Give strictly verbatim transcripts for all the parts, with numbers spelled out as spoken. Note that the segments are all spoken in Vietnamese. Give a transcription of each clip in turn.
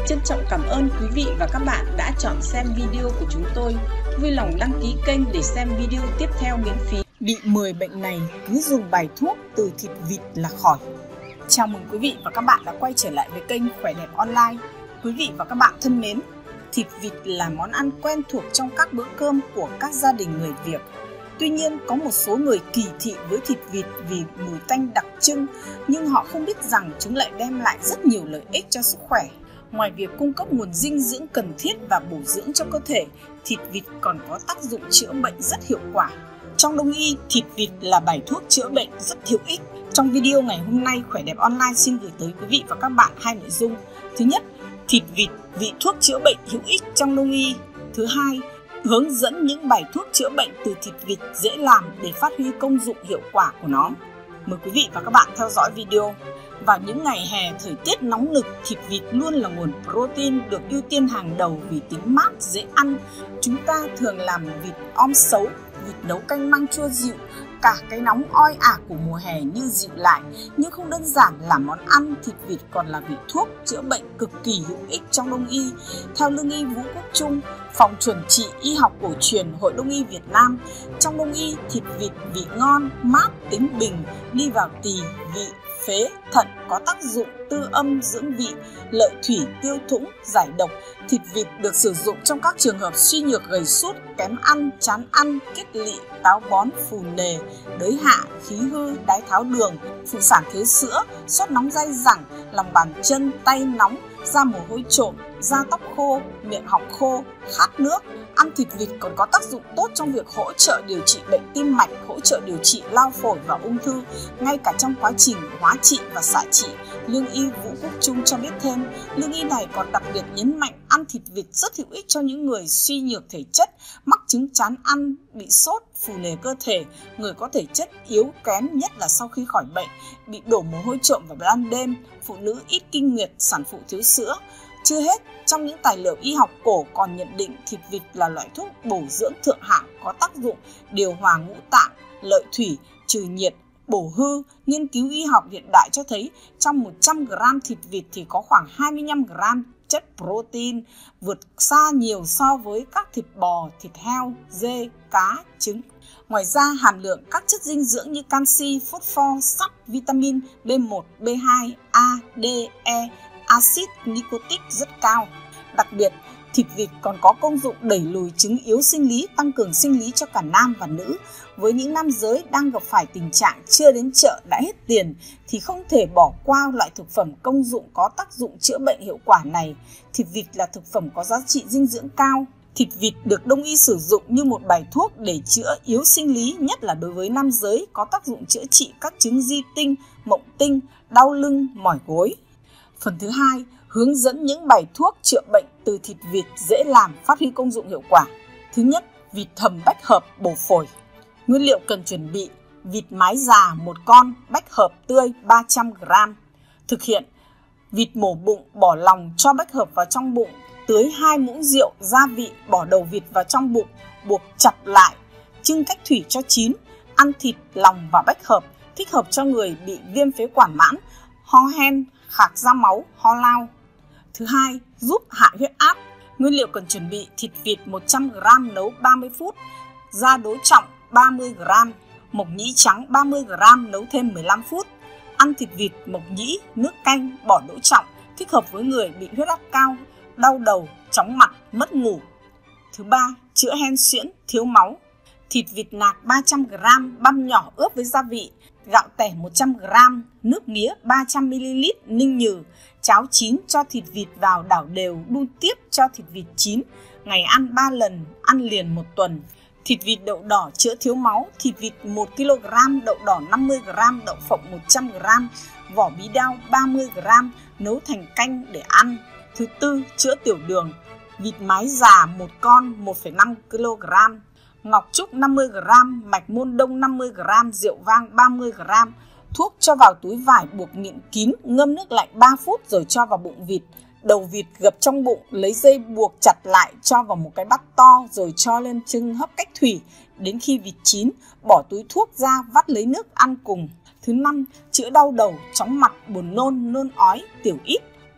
Trân trọng cảm ơn quý vị và các bạn đã chọn xem video của chúng tôi. Vui lòng đăng ký kênh để xem video tiếp theo miễn phí. Bị mười bệnh này cứ dùng bài thuốc từ thịt vịt là khỏi. Chào mừng quý vị và các bạn đã quay trở lại với kênh Khỏe Đẹp Online. Quý vị và các bạn thân mến, thịt vịt là món ăn quen thuộc trong các bữa cơm của các gia đình người Việt. Tuy nhiên, có một số người kỳ thị với thịt vịt vì mùi tanh đặc trưng, nhưng họ không biết rằng chúng lại đem lại rất nhiều lợi ích cho sức khỏe. Ngoài việc cung cấp nguồn dinh dưỡng cần thiết và bổ dưỡng cho cơ thể, thịt vịt còn có tác dụng chữa bệnh rất hiệu quả. Trong Đông y, thịt vịt là bài thuốc chữa bệnh rất hữu ích. Trong video ngày hôm nay, Khỏe Đẹp Online xin gửi tới quý vị và các bạn hai nội dung. Thứ nhất, thịt vịt vị thuốc chữa bệnh hữu ích trong Đông y. Thứ hai, hướng dẫn những bài thuốc chữa bệnh từ thịt vịt dễ làm để phát huy công dụng hiệu quả của nó. Mời quý vị và các bạn theo dõi video. Vào những ngày hè thời tiết nóng nực, thịt vịt luôn là nguồn protein được ưu tiên hàng đầu vì tính mát, dễ ăn. Chúng ta thường làm vịt om sấu, vịt nấu canh măng chua dịu. Cả cái nóng oi ả của mùa hè như dịu lại, nhưng không đơn giản là món ăn, thịt vịt còn là vị thuốc chữa bệnh cực kỳ hữu ích trong Đông y. Theo Lương y Vũ Quốc Trung, Phòng chuẩn trị y học cổ truyền Hội Đông y Việt Nam, trong Đông y, thịt vịt vị ngon, mát, tính bình, đi vào tỳ, vị, phế, thận, có tác dụng tư âm dưỡng vị, lợi thủy, tiêu thủng, giải độc. Thịt vịt được sử dụng trong các trường hợp suy nhược, gầy sút, kém ăn, chán ăn, kết lị, táo bón, phù nề, đới hạ, khí hư, đái tháo đường, phụ sản thiếu sữa, sốt nóng dai dẳng, lòng bàn chân, tay nóng, da mồ hôi trộm, da tóc khô, miệng họng khô, khát nước. Ăn thịt vịt còn có tác dụng tốt trong việc hỗ trợ điều trị bệnh tim mạch, hỗ trợ điều trị lao phổi và ung thư, ngay cả trong quá trình hóa trị và xạ trị. Lương y Vũ Quốc Trung cho biết thêm, lương y này còn đặc biệt nhấn mạnh ăn thịt vịt rất hữu ích cho những người suy nhược thể chất, mắc chứng chán ăn, bị sốt, phù nề cơ thể, người có thể chất yếu kém nhất là sau khi khỏi bệnh, bị đổ mồ hôi trộm vào ban đêm, phụ nữ ít kinh nguyệt, sản phụ thiếu sữa. Chưa hết, trong những tài liệu y học cổ còn nhận định thịt vịt là loại thuốc bổ dưỡng thượng hạng có tác dụng điều hòa ngũ tạng, lợi thủy, trừ nhiệt, bổ hư. Nghiên cứu y học hiện đại cho thấy trong một trăm gam thịt vịt thì có khoảng hai mươi lăm gam chất protein, vượt xa nhiều so với các thịt bò, thịt heo, dê, cá, trứng. Ngoài ra, hàm lượng các chất dinh dưỡng như canxi, phosphor, sắt, vitamin B một, B hai, A, D, E, axit nicotic rất cao. Đặc biệt, thịt vịt còn có công dụng đẩy lùi chứng yếu sinh lý, tăng cường sinh lý cho cả nam và nữ. Với những nam giới đang gặp phải tình trạng chưa đến chợ đã hết tiền thì không thể bỏ qua loại thực phẩm công dụng có tác dụng chữa bệnh hiệu quả này. Thịt vịt là thực phẩm có giá trị dinh dưỡng cao. Thịt vịt được Đông y sử dụng như một bài thuốc để chữa yếu sinh lý, nhất là đối với nam giới, có tác dụng chữa trị các chứng di tinh, mộng tinh, đau lưng, mỏi gối. Phần thứ hai, hướng dẫn những bài thuốc chữa bệnh từ thịt vịt dễ làm, phát huy công dụng hiệu quả. Thứ nhất, vịt hầm bách hợp bổ phổi. Nguyên liệu cần chuẩn bị: vịt mái già một con, bách hợp tươi ba trăm gam. Thực hiện: vịt mổ bụng, bỏ lòng cho bách hợp vào trong bụng, tưới hai muỗng rượu, gia vị, bỏ đầu vịt vào trong bụng, buộc chặt lại, chưng cách thủy cho chín. Ăn thịt, lòng và bách hợp, thích hợp cho người bị viêm phế quản mãn, ho hen, khạc ra máu, ho lao. Thứ hai, giúp hạ huyết áp. Nguyên liệu cần chuẩn bị: thịt vịt một trăm gam nấu ba mươi phút, da đối trọng ba mươi gam, mộc nhĩ trắng ba mươi gam nấu thêm mười lăm phút. Ăn thịt vịt, mộc nhĩ, nước canh, bỏ đỗ trọng, thích hợp với người bị huyết áp cao, đau đầu, chóng mặt, mất ngủ. Thứ ba, chữa hen suyễn, thiếu máu. Thịt vịt nạc ba trăm gam, băm nhỏ ướp với gia vị, gạo tẻ một trăm gam, nước mía ba trăm mi li lít ninh nhừ, cháo chín cho thịt vịt vào đảo đều, đun tiếp cho thịt vịt chín. Ngày ăn ba lần, ăn liền một tuần. Thịt vịt đậu đỏ chữa thiếu máu. Thịt vịt một ki lô gam, đậu đỏ năm mươi gam, đậu phộng một trăm gam, vỏ bí đao ba mươi gam, nấu thành canh để ăn. Thứ tư, chữa tiểu đường. Vịt mái già một con, một phẩy năm ki lô gam, ngọc trúc năm mươi gam, mạch môn đông năm mươi gam, rượu vang ba mươi gam. Thuốc cho vào túi vải buộc miệng kín, ngâm nước lạnh ba phút rồi cho vào bụng vịt. Đầu vịt gập trong bụng, lấy dây buộc chặt lại, cho vào một cái bát to rồi cho lên chưng hấp cách thủy. Đến khi vịt chín, bỏ túi thuốc ra, vắt lấy nước ăn cùng. Thứ năm, chữa đau đầu, chóng mặt, buồn nôn, nôn ói, tiểu ít.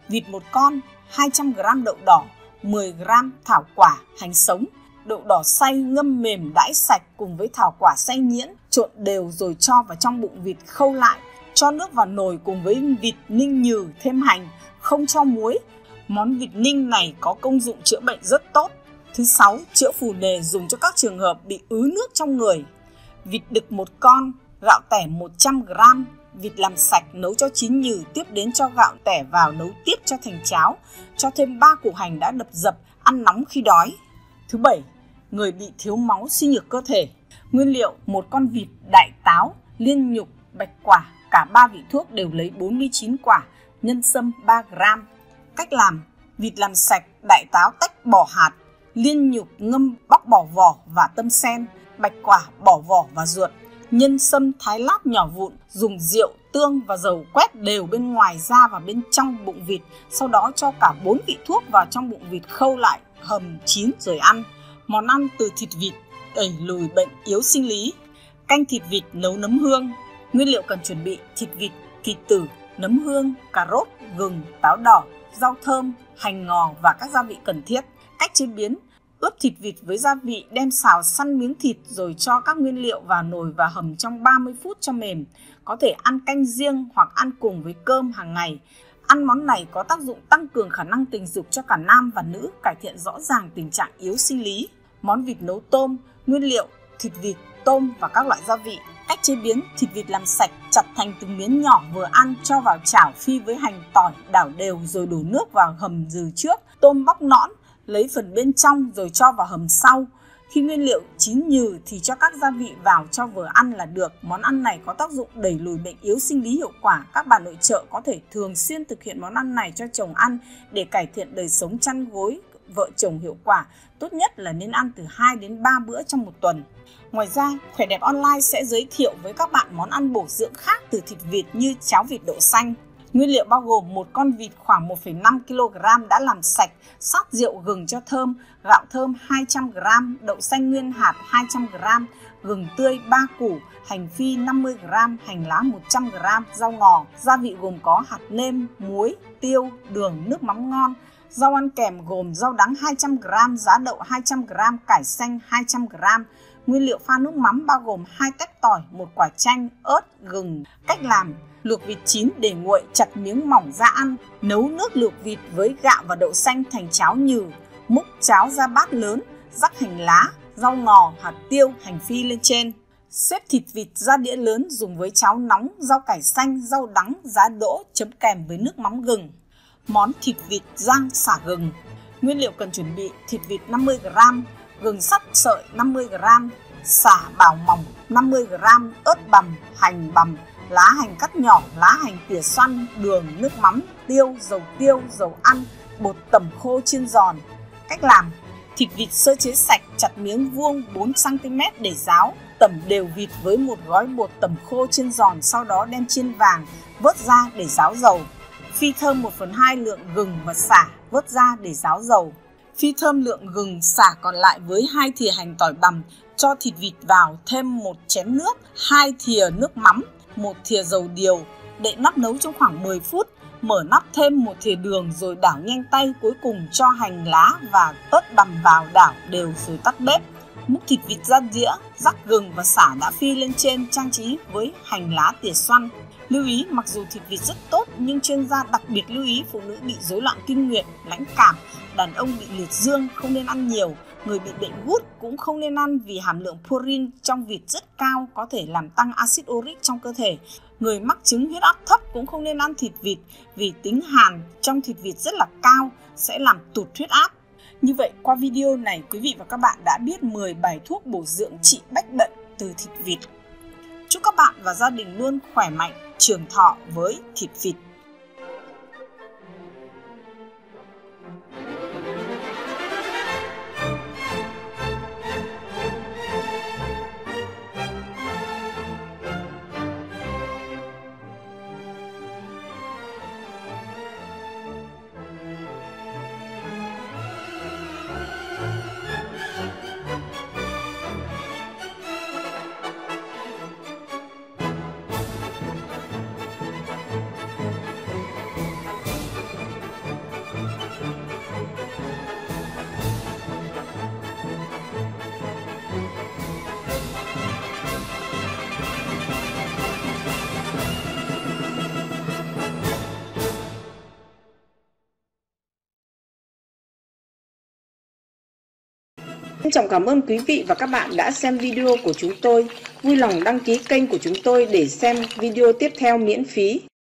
vịt một con, hai trăm gam đậu đỏ, mười gam thảo quả, hành sống, đậu đỏ xay ngâm mềm đãi sạch cùng với thảo quả xay nhuyễn, trộn đều rồi cho vào trong bụng vịt khâu lại, cho nước vào nồi cùng với vịt ninh nhừ thêm hành, không cho muối. Món vịt ninh này có công dụng chữa bệnh rất tốt. Thứ sáu, chữa phù nề dùng cho các trường hợp bị ứ nước trong người. Vịt đực một con, gạo tẻ một trăm gam, vịt làm sạch nấu cho chín nhừ, tiếp đến cho gạo tẻ vào nấu tiếp cho thành cháo, cho thêm ba củ hành đã đập dập, ăn nóng khi đói. Thứ bảy, người bị thiếu máu suy nhược cơ thể. Nguyên liệu: một con vịt, đại táo, liên nhục, bạch quả, cả ba vị thuốc đều lấy bốn mươi chín quả, nhân sâm ba gam. Cách làm: vịt làm sạch, đại táo tách bỏ hạt, liên nhục ngâm bóc bỏ vỏ và tâm sen, bạch quả bỏ vỏ và ruột, nhân sâm thái lát nhỏ vụn, dùng rượu, tương và dầu quét đều bên ngoài da và bên trong bụng vịt, sau đó cho cả bốn vị thuốc vào trong bụng vịt khâu lại, hầm chín rồi ăn. Món ăn từ thịt vịt đẩy lùi bệnh yếu sinh lý. Canh thịt vịt nấu nấm hương. Nguyên liệu cần chuẩn bị: thịt vịt, kỳ tử, nấm hương, cà rốt, gừng, táo đỏ, rau thơm, hành ngò và các gia vị cần thiết. Cách chế biến: ướp thịt vịt với gia vị, đem xào săn miếng thịt rồi cho các nguyên liệu vào nồi và hầm trong ba mươi phút cho mềm. Có thể ăn canh riêng hoặc ăn cùng với cơm hàng ngày. Ăn món này có tác dụng tăng cường khả năng tình dục cho cả nam và nữ, cải thiện rõ ràng tình trạng yếu sinh lý. Món vịt nấu tôm. Nguyên liệu: thịt vịt, tôm và các loại gia vị. Cách chế biến: thịt vịt làm sạch, chặt thành từng miếng nhỏ vừa ăn, cho vào chảo phi với hành tỏi, đảo đều rồi đổ nước vào hầm dừ trước. Tôm bóc nõn, lấy phần bên trong rồi cho vào hầm sau. Khi nguyên liệu chín nhừ thì cho các gia vị vào cho vừa ăn là được. Món ăn này có tác dụng đẩy lùi bệnh yếu sinh lý hiệu quả. Các bà nội trợ có thể thường xuyên thực hiện món ăn này cho chồng ăn để cải thiện đời sống chăn gối vợ chồng hiệu quả. Tốt nhất là nên ăn từ hai đến ba bữa trong một tuần. Ngoài ra, Khỏe Đẹp Online sẽ giới thiệu với các bạn món ăn bổ dưỡng khác từ thịt vịt như cháo vịt đậu xanh. Nguyên liệu bao gồm một con vịt khoảng một phẩy năm ki lô gam đã làm sạch, sát rượu gừng cho thơm, gạo thơm hai trăm gam, đậu xanh nguyên hạt hai trăm gam, gừng tươi ba củ, hành phi năm mươi gam, hành lá một trăm gam, rau ngò. Gia vị gồm có hạt nêm, muối, tiêu, đường, nước mắm ngon. Rau ăn kèm gồm rau đắng hai trăm gam, giá đậu hai trăm gam, cải xanh hai trăm gam. Nguyên liệu pha nước mắm bao gồm hai tép tỏi, một quả chanh, ớt, gừng. Cách làm: luộc vịt chín để nguội, chặt miếng mỏng ra ăn. Nấu nước luộc vịt với gạo và đậu xanh thành cháo nhừ. Múc cháo ra bát lớn, rắc hành lá, rau ngò, hạt tiêu, hành phi lên trên. Xếp thịt vịt ra đĩa lớn dùng với cháo nóng, rau cải xanh, rau đắng, giá đỗ chấm kèm với nước mắm gừng. Món thịt vịt rang xả gừng. Nguyên liệu cần chuẩn bị: thịt vịt năm mươi gam, gừng sắt sợi năm mươi gam, xả bào mỏng năm mươi gam, ớt bằm, hành bằm, lá hành cắt nhỏ, lá hành tỉa xoăn, đường, nước mắm, tiêu, dầu tiêu, dầu ăn, bột tẩm khô chiên giòn. Cách làm: thịt vịt sơ chế sạch, chặt miếng vuông bốn xăng ti mét để ráo, tẩm đều vịt với một gói bột tẩm khô chiên giòn, sau đó đem chiên vàng, vớt ra để ráo dầu. Phi thơm một phần hai lượng gừng và xả, vớt ra để ráo dầu. Phi thơm lượng gừng, xả còn lại với hai thìa hành tỏi bằm, cho thịt vịt vào, thêm một chén nước, hai thìa nước mắm, một thìa dầu điều, đậy nắp nấu trong khoảng mười phút, mở nắp thêm một thìa đường rồi đảo nhanh tay, cuối cùng cho hành lá và ớt bằm vào đảo đều rồi tắt bếp. Múc thịt vịt ra đĩa, rắc gừng và xả đã phi lên trên, trang trí với hành lá tỉa xoăn. Lưu ý, mặc dù thịt vịt rất tốt nhưng chuyên gia đặc biệt lưu ý phụ nữ bị rối loạn kinh nguyệt, lãnh cảm, đàn ông bị liệt dương không nên ăn nhiều, người bị bệnh gút cũng không nên ăn vì hàm lượng purin trong vịt rất cao, có thể làm tăng axit uric trong cơ thể. Người mắc chứng huyết áp thấp cũng không nên ăn thịt vịt vì tính hàn trong thịt vịt rất là cao, sẽ làm tụt huyết áp. Như vậy, qua video này, quý vị và các bạn đã biết mười bài thuốc bổ dưỡng trị bách bệnh từ thịt vịt. Chúc các bạn và gia đình luôn khỏe mạnh, trường thọ với thịt vịt. Trân trọng cảm ơn quý vị và các bạn đã xem video của chúng tôi. Vui lòng đăng ký kênh của chúng tôi để xem video tiếp theo miễn phí.